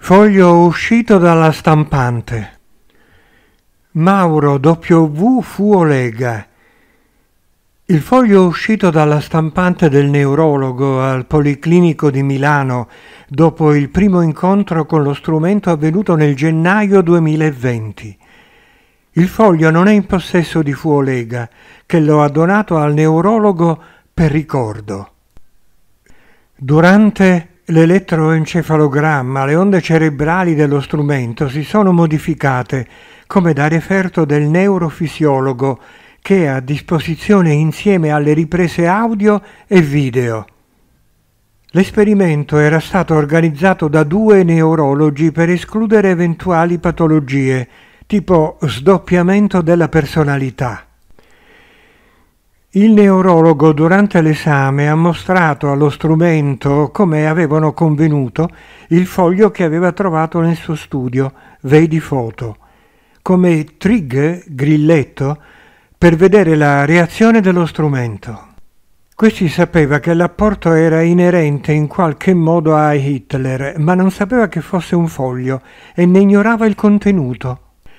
Foglio uscito dalla stampante. Mauro W. Fuolega. Il foglio uscito dalla stampante del neurologo al Policlinico di Milano dopo il primo incontro con lo strumento avvenuto nel gennaio 2020. Il foglio non è in possesso di Fuolega, che lo ha donato al neurologo per ricordo. Durante l'elettroencefalogramma, le onde cerebrali dello strumento si sono modificate come da referto del neurofisiologo che è a disposizione insieme alle riprese audio e video. L'esperimento era stato organizzato da 2 neurologi per escludere eventuali patologie, tipo sdoppiamento della personalità. Il neurologo durante l'esame ha mostrato allo strumento, come avevano convenuto, il foglio che aveva trovato nel suo studio, vedi foto, come trig, grilletto, per vedere la reazione dello strumento. Questi sapeva che l'apporto era inerente in qualche modo a Hitler, ma non sapeva che fosse un foglio e ne ignorava il contenuto.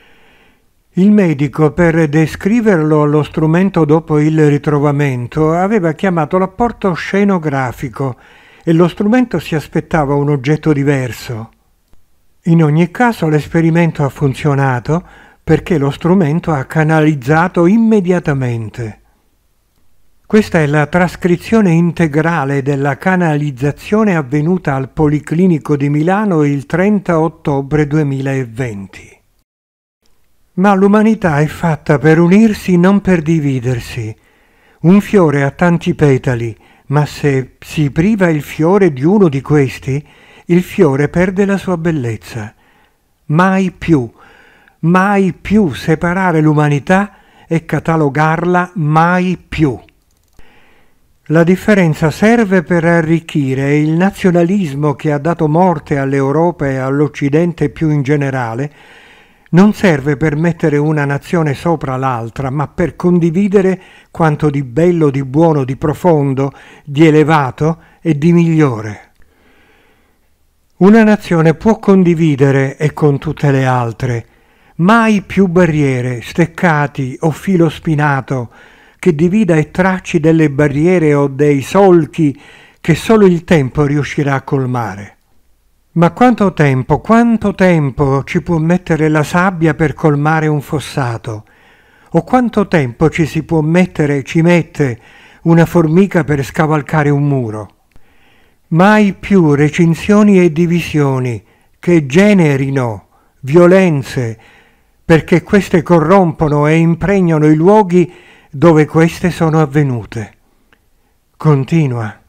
Il medico, per descriverlo allo strumento dopo il ritrovamento, aveva chiamato l'apporto scenografico e lo strumento si aspettava un oggetto diverso. In ogni caso l'esperimento ha funzionato perché lo strumento ha canalizzato immediatamente. Questa è la trascrizione integrale della canalizzazione avvenuta al Policlinico di Milano il 30 ottobre 2020. Ma l'umanità è fatta per unirsi, non per dividersi. Un fiore ha tanti petali, ma se si priva il fiore di uno di questi, il fiore perde la sua bellezza. Mai più separare l'umanità e catalogarla mai più. La differenza serve per arricchire e il nazionalismo che ha dato morte all'Europa e all'Occidente più in generale non serve per mettere una nazione sopra l'altra, ma per condividere quanto di bello, di buono, di profondo, di elevato e di migliore. Una nazione può condividere e con tutte le altre, mai più barriere, steccati o filo spinato che divida e tracci delle barriere o dei solchi che solo il tempo riuscirà a colmare. Ma quanto tempo ci può mettere la sabbia per colmare un fossato? O quanto tempo ci mette una formica per scavalcare un muro? Mai più recinzioni e divisioni che generino violenze, perché queste corrompono e impregnano i luoghi dove queste sono avvenute. Continua.